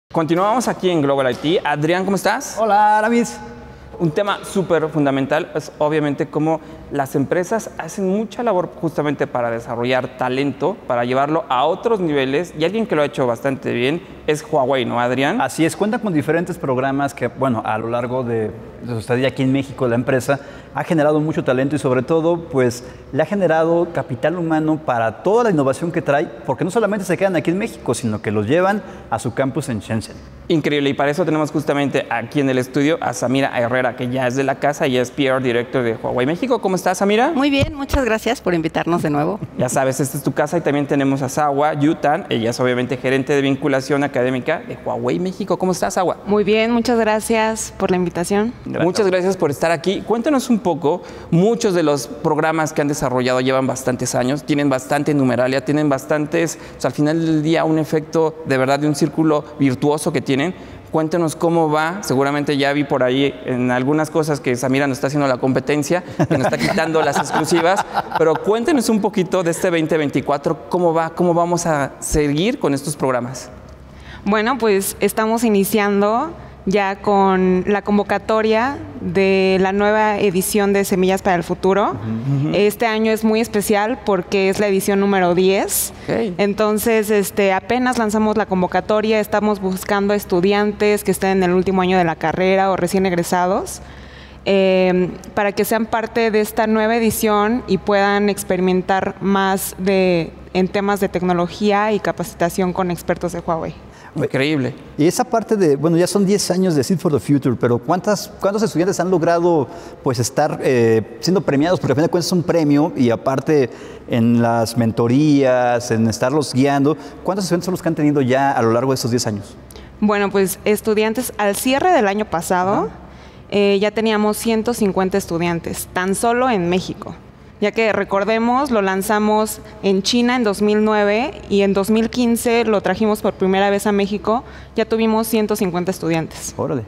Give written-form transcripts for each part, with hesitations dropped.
Continuamos aquí en Global IT. Adrián, ¿cómo estás? Hola, Aramis. Un tema súper fundamental es obviamente cómo las empresas hacen mucha labor justamente para desarrollar talento, para llevarlo a otros niveles, y alguien que lo ha hecho bastante bien es Huawei, ¿no, Adrián? Así es, cuenta con diferentes programas que, bueno, a lo largo de su estadía aquí en México, la empresa ha generado mucho talento y sobre todo, pues, le ha generado capital humano para toda la innovación que trae, porque no solamente se quedan aquí en México, sino que los llevan a su campus en Shenzhen. Increíble, y para eso tenemos justamente aquí en el estudio a Samira Herrera, que ya es de la casa y es PR Director de Huawei México. ¿Cómo estás, Samira? Muy bien, muchas gracias por invitarnos de nuevo. Ya sabes, esta es tu casa, y también tenemos a Sawa Yutan, ella es obviamente gerente de vinculación académica de Huawei México. ¿Cómo estás, Sawa? Muy bien, muchas gracias por la invitación. Muchas gracias por estar aquí. Cuéntanos un poco, muchos de los programas que han desarrollado llevan bastantes años, tienen bastante numeralia, tienen bastantes, o sea, al final del día un efecto de verdad de un círculo virtuoso que tienen. Cuéntenos cómo va. Seguramente ya vi por ahí en algunas cosas que Samira nos está haciendo la competencia, que nos está quitando las exclusivas, pero cuéntenos un poquito de este 2024, cómo va, cómo vamos a seguir con estos programas. Bueno, pues estamos iniciando ya con la convocatoria de la nueva edición de Semillas para el Futuro. Este año es muy especial porque es la edición número 10. Okay. Entonces, apenas lanzamos la convocatoria, estamos buscando estudiantes que estén en el último año de la carrera o recién egresados, para que sean parte de esta nueva edición y puedan experimentar más en temas de tecnología y capacitación con expertos de Huawei. Increíble. Y esa parte de, bueno, ya son 10 años de Seed for the Future, pero ¿cuántos estudiantes han logrado pues estar siendo premiados? Porque al final de cuentas es un premio y aparte en las mentorías, en estarlos guiando, ¿cuántos estudiantes son los que han tenido ya a lo largo de estos 10 años? Bueno, pues estudiantes, al cierre del año pasado, ya teníamos 150 estudiantes, tan solo en México. Ya que recordemos, lo lanzamos en China en 2009 y en 2015 lo trajimos por primera vez a México, ya tuvimos 150 estudiantes. Órale.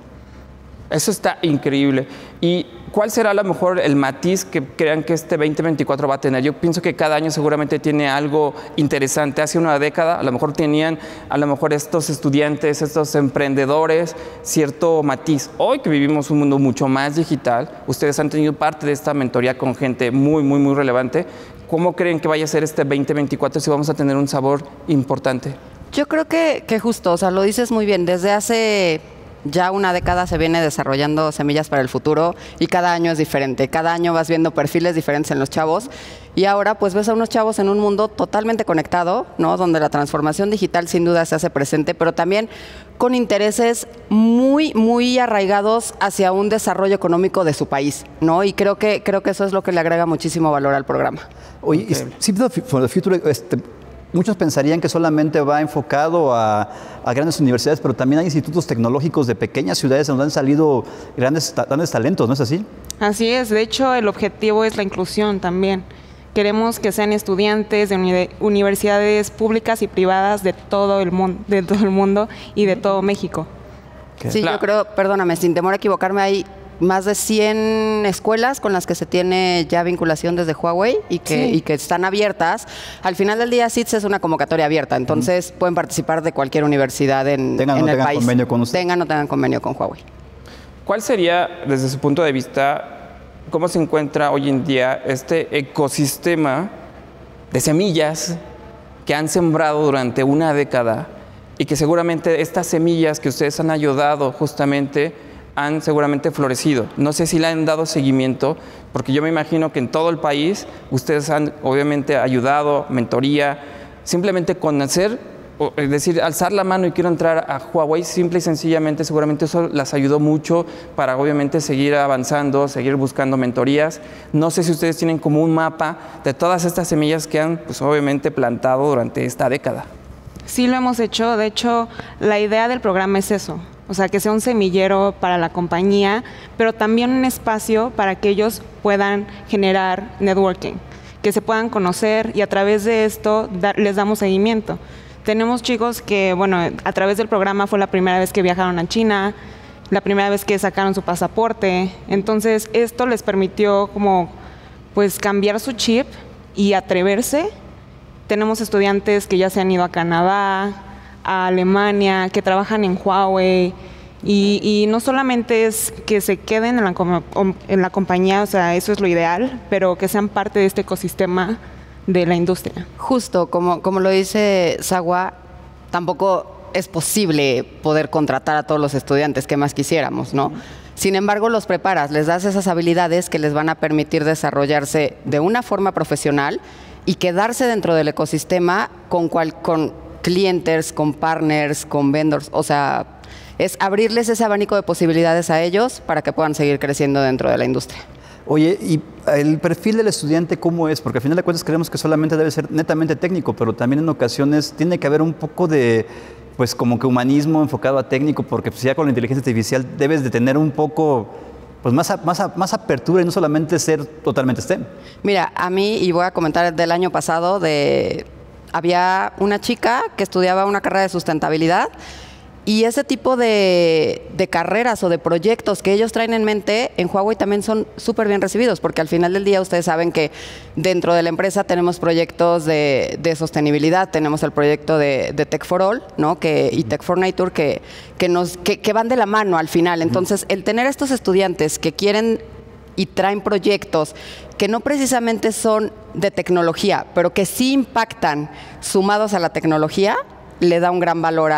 Eso está increíble. ¿Y cuál será a lo mejor el matiz que crean que este 2024 va a tener? Yo pienso que cada año seguramente tiene algo interesante. Hace una década a lo mejor tenían, estos estudiantes, estos emprendedores, cierto matiz. Hoy que vivimos un mundo mucho más digital, ustedes han tenido parte de esta mentoría con gente muy, muy, muy relevante. ¿Cómo creen que vaya a ser este 2024 si vamos a tener un sabor importante? Yo creo que justo, o sea, lo dices muy bien, desde hace ya una década se viene desarrollando Semillas para el Futuro y cada año es diferente. Cada año vas viendo perfiles diferentes en los chavos y ahora pues ves a unos chavos en un mundo totalmente conectado, ¿no? Donde la transformación digital sin duda se hace presente, pero también con intereses muy, muy arraigados hacia un desarrollo económico de su país, ¿no? Y creo que eso es lo que le agrega muchísimo valor al programa. Oye, Seed for the Future, muchos pensarían que solamente va enfocado a grandes universidades, pero también hay institutos tecnológicos de pequeñas ciudades donde han salido grandes talentos, ¿no es así? Así es, de hecho el objetivo es la inclusión también. Queremos que sean estudiantes de universidades públicas y privadas de todo el mundo y de todo México. Sí, yo creo, perdóname, sin temor a equivocarme, hay más de 100 escuelas con las que se tiene ya vinculación desde Huawei y que están abiertas. Al final del día, SITS es una convocatoria abierta, entonces pueden participar de cualquier universidad en el país. Convenio con usted. Tengan o no tengan convenio con Huawei. ¿Cuál sería, desde su punto de vista, cómo se encuentra hoy en día este ecosistema de semillas que han sembrado durante una década y que seguramente estas semillas que ustedes han ayudado justamente han seguramente florecido? No sé si le han dado seguimiento, porque yo me imagino que en todo el país ustedes han obviamente ayudado, mentoría, simplemente conocer, es decir, alzar la mano y quiero entrar a Huawei, simple y sencillamente seguramente eso las ayudó mucho para obviamente seguir avanzando, seguir buscando mentorías. No sé si ustedes tienen como un mapa de todas estas semillas que han pues obviamente plantado durante esta década. Sí lo hemos hecho, de hecho la idea del programa es eso. O sea, que sea un semillero para la compañía, pero también un espacio para que ellos puedan generar networking, que se puedan conocer y a través de esto les damos seguimiento. Tenemos chicos que, bueno, a través del programa fue la primera vez que viajaron a China, la primera vez que sacaron su pasaporte. Entonces, esto les permitió como, pues, cambiar su chip y atreverse. Tenemos estudiantes que ya se han ido a Canadá, a Alemania, que trabajan en Huawei. Y no solamente es que se queden en la compañía, o sea, eso es lo ideal, pero que sean parte de este ecosistema de la industria. Justo, como lo dice Sagua, tampoco es posible poder contratar a todos los estudiantes que más quisiéramos, ¿no? Sin embargo, los preparas, les das esas habilidades que les van a permitir desarrollarse de una forma profesional y quedarse dentro del ecosistema con clientes, con partners, con vendors, o sea, es abrirles ese abanico de posibilidades a ellos para que puedan seguir creciendo dentro de la industria. Oye, ¿y el perfil del estudiante cómo es? Porque al final de cuentas creemos que solamente debe ser netamente técnico, pero también en ocasiones tiene que haber un poco de, pues como que humanismo enfocado a técnico, porque pues ya con la inteligencia artificial debes de tener un poco, pues más apertura y no solamente ser totalmente STEM. Mira, a mí, y voy a comentar del año pasado, había una chica que estudiaba una carrera de sustentabilidad. Y ese tipo de carreras o de proyectos que ellos traen en mente en Huawei también son súper bien recibidos, porque al final del día ustedes saben que dentro de la empresa tenemos proyectos de sostenibilidad, tenemos el proyecto de Tech for All, ¿no? Y Tech for Nature que van de la mano al final. Entonces, el tener estos estudiantes que quieren y traen proyectos que no precisamente son de tecnología, pero que sí impactan sumados a la tecnología, le da un gran valor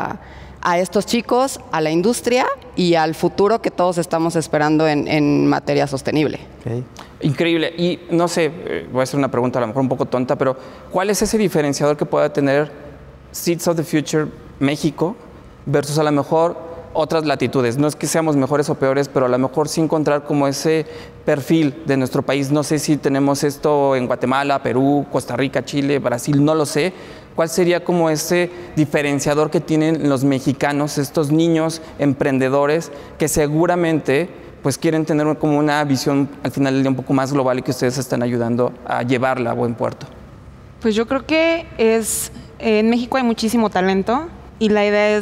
a estos chicos, a la industria y al futuro que todos estamos esperando en materia sostenible. Okay. Increíble. Y no sé, voy a hacer una pregunta a lo mejor un poco tonta, pero ¿cuál es ese diferenciador que pueda tener Seeds of the Future México versus a lo mejor otras latitudes? No es que seamos mejores o peores, pero a lo mejor sí encontrar como ese perfil de nuestro país. No sé si tenemos esto en Guatemala, Perú, Costa Rica, Chile, Brasil, no lo sé. ¿Cuál sería como ese diferenciador que tienen los mexicanos, estos niños emprendedores que seguramente pues quieren tener como una visión al final del día un poco más global y que ustedes están ayudando a llevarla a buen puerto? Pues yo creo que en México hay muchísimo talento y la idea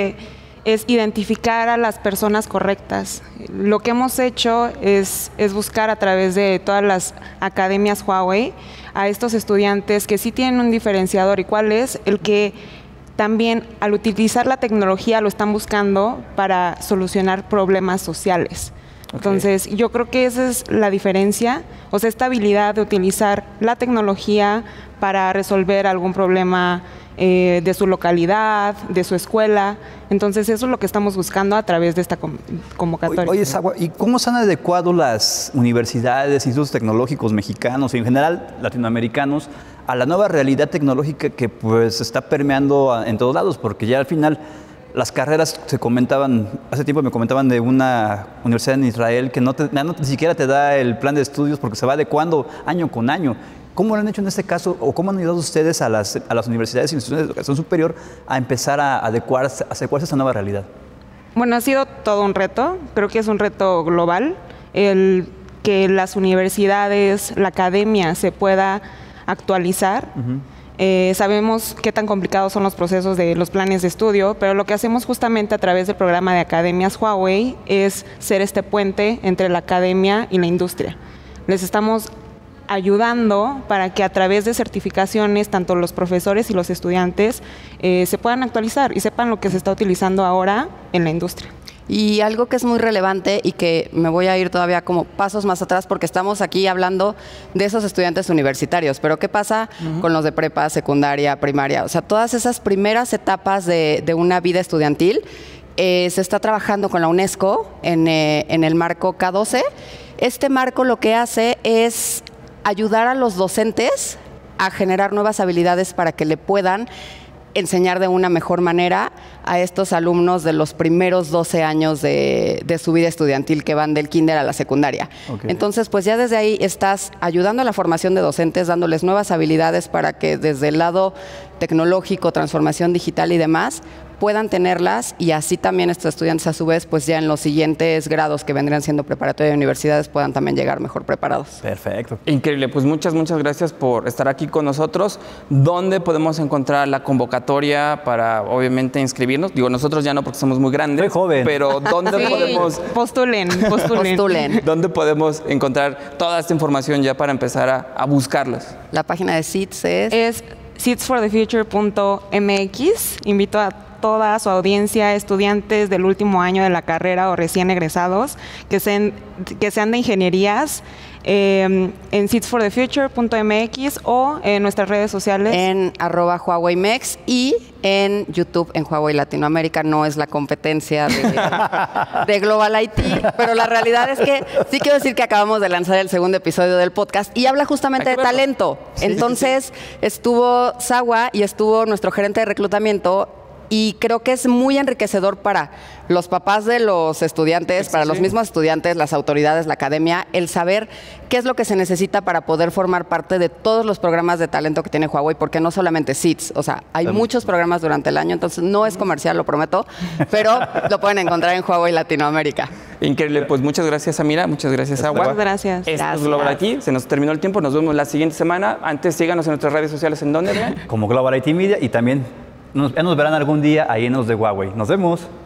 es identificar a las personas correctas. Lo que hemos hecho es buscar a través de todas las academias Huawei a estos estudiantes que sí tienen un diferenciador. ¿Y cuál es? El que también al utilizar la tecnología lo están buscando para solucionar problemas sociales. Okay. Entonces, yo creo que esa es la diferencia, o sea, esta habilidad de utilizar la tecnología para resolver algún problema de su localidad, de su escuela. Entonces, eso es lo que estamos buscando a través de esta convocatoria. Oye, Sagua, ¿y cómo se han adecuado las universidades, institutos tecnológicos mexicanos y en general latinoamericanos a la nueva realidad tecnológica que pues está permeando en todos lados? Porque ya al final las carreras se comentaban, hace tiempo me comentaban de una universidad en Israel que no ni siquiera te da el plan de estudios porque se va adecuando año con año. ¿Cómo lo han hecho en este caso o cómo han ayudado ustedes a las universidades y instituciones de educación superior a empezar a adecuarse a esta nueva realidad? Bueno, ha sido todo un reto, creo que es un reto global, el que las universidades, la academia se pueda actualizar. Sabemos qué tan complicados son los procesos de los planes de estudio, pero lo que hacemos justamente a través del programa de academias Huawei es ser este puente entre la academia y la industria. Les estamos ayudando para que a través de certificaciones, tanto los profesores y los estudiantes se puedan actualizar y sepan lo que se está utilizando ahora en la industria. Y algo que es muy relevante y que me voy a ir todavía como pasos más atrás porque estamos aquí hablando de esos estudiantes universitarios, pero ¿qué pasa con los de prepa, secundaria, primaria? O sea, todas esas primeras etapas de una vida estudiantil se está trabajando con la UNESCO en el marco K12. Este marco lo que hace es ayudar a los docentes a generar nuevas habilidades para que le puedan enseñar de una mejor manera a estos alumnos de los primeros 12 años de su vida estudiantil que van del kinder a la secundaria. Okay. Entonces, pues ya desde ahí estás ayudando a la formación de docentes, dándoles nuevas habilidades para que desde el lado tecnológico, transformación digital y demás, puedan tenerlas y así también estos estudiantes a su vez, pues ya en los siguientes grados que vendrían siendo preparatoria de universidades puedan también llegar mejor preparados. Perfecto. Increíble, pues muchas gracias por estar aquí con nosotros. ¿Dónde podemos encontrar la convocatoria para obviamente inscribirnos? Digo, nosotros ya no porque somos muy grandes. Muy joven. Pero ¿dónde podemos? Postulen. ¿Dónde podemos encontrar toda esta información ya para empezar a buscarlas? La página de SITS es seedsforthefuture.mx. Invito a toda su audiencia, estudiantes del último año de la carrera o recién egresados, que sean de ingenierías, en seedsforthefuture.mx o en nuestras redes sociales. En @HuaweiMex y en YouTube en Huawei Latinoamérica. No es la competencia de Global IT, pero la realidad es que sí quiero decir que acabamos de lanzar el segundo episodio del podcast y habla justamente de talento. Entonces estuvo Sawa y estuvo nuestro gerente de reclutamiento. Y creo que es muy enriquecedor para los papás de los estudiantes, para los mismos estudiantes, las autoridades, la academia, el saber qué es lo que se necesita para poder formar parte de todos los programas de talento que tiene Huawei, porque no solamente Seeds, o sea, hay muchos programas durante el año, entonces no es comercial, lo prometo, pero lo pueden encontrar en Huawei Latinoamérica. Increíble, pues muchas gracias, Samira, muchas gracias, Agua. Muchas gracias. Esto es Global IT, se nos terminó el tiempo, nos vemos la siguiente semana. Antes, síganos en nuestras redes sociales, ¿en dónde? Como Global IT Media, y también ya nos verán algún día ahí en los de Huawei. Nos vemos.